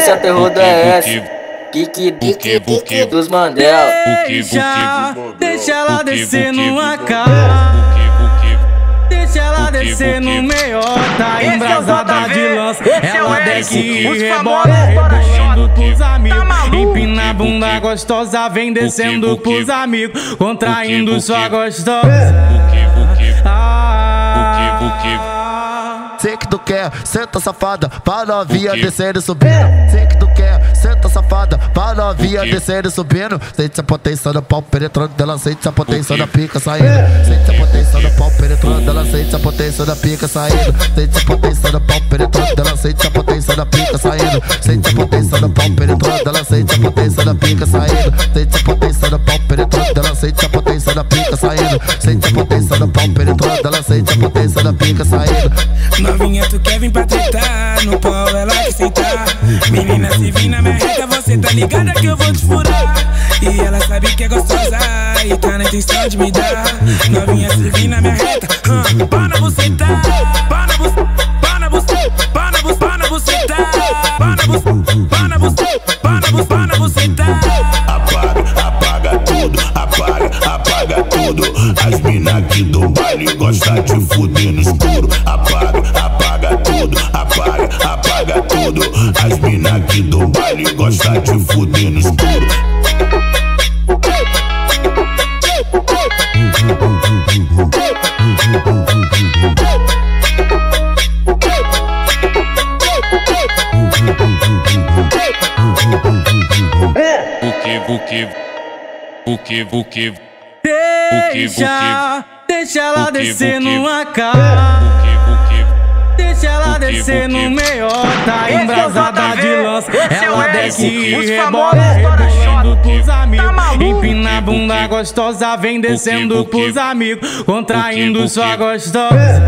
Esse é o terror da S. Kiki dos Mandela. Deixa ela descer no AK. Deixa ela descer no meiota, embrasada de lança. Ela desce e rebola, rebolando pros amigos. Empina a bunda gostosa, vem descendo pros amigos, contraindo sua gostosa. Sei que tu quer, senta safada, pra novinha descendo e subindo. Sei que tu quer, senta safada, pra novinha descendo e subindo. Sente a potência do pau penetrando dela, sente a potência da pica saindo. Sente a potência do pau penetrando dela, sente a potência da pica saindo. Sente a potência do pau penetrando dela, sente a potência da pica saindo. Sente a potência do pau penetrando dela, sente a potência da pica saindo. Sente a potência do pau penetrando dela, sente a potência da pica saindo. Sente a potência do pau penetrando dela, sente a potência da pica saindo. Novinha, tu quer vir pra tretar, no pau ela quer sentar. Menina, se vir na minha reta, você tá ligada que eu vou te furar. E ela sabe que é gostosa e tá na intenção de me dar. Novinha, se vir na minha reta, pá na buceta, pá na buceta, pá na buceta, pá na buceta, pá na buceta, pá na buceta, pá na buceta, pá na buceta. Apaga tudo, apaga tudo. As mina aqui do baile gostam de fuder no escuro. Apaga tudo, apaga tudo. As mina aqui do baile gostam de fuder no escuro. Deixa ela descer no AK. Deixa ela descer no meiota, embrasada de lança. Ela desce e rebola, rebolando pros amigos. Empina a bunda gostosa, vem descendo pros amigos, contraindo sua gostosa.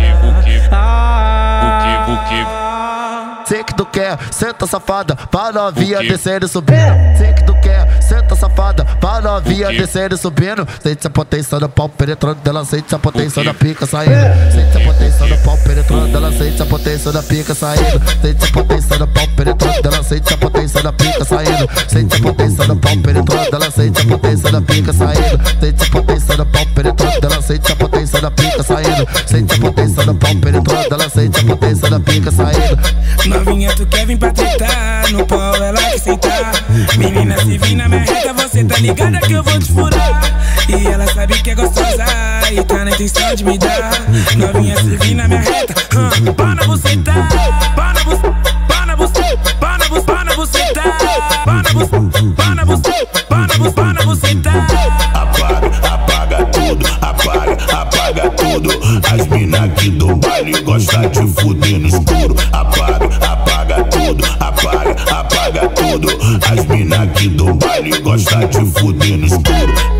Sei que tu quer, senta safada, pra novinha descendo e subindo. Sei que tu quer, senta safada, pra novinha descendo e subindo. Sente a potência do pau penetrando dela, sente a potência da pica saindo. Sente a potência do pau penetrando dela, sente a potência da pica saindo. Sente a potência do pau penetrando dela, sente a potência da pica saindo. Sente a potência do pau penetrando dela, sente a potência da pica saindo. Sente a potência do pau penetrando dela, sente a potência da pica saindo. Sente a potência do pau penetrando dela, sente a potência da pica saindo. Novinha, tu quer vir pra tretar, no pau ela quer sentar. Menina, se vir na minha reta, você tá ligada que eu vou te furar. E ela sabe que é gostosa e tá na intenção de me dar. Novinha, se vir na minha reta, pá na buceta, pá na buceta, pá na buceta, pá na buceta, pá na buceta, pá na buceta, pá na buceta, pá na buceta. Apaga tudo. As mina aqui do baile gostam de fuder no escuro. Apaga tudo, apaga tudo. As mina aqui do baile gostam de fuder no escuro.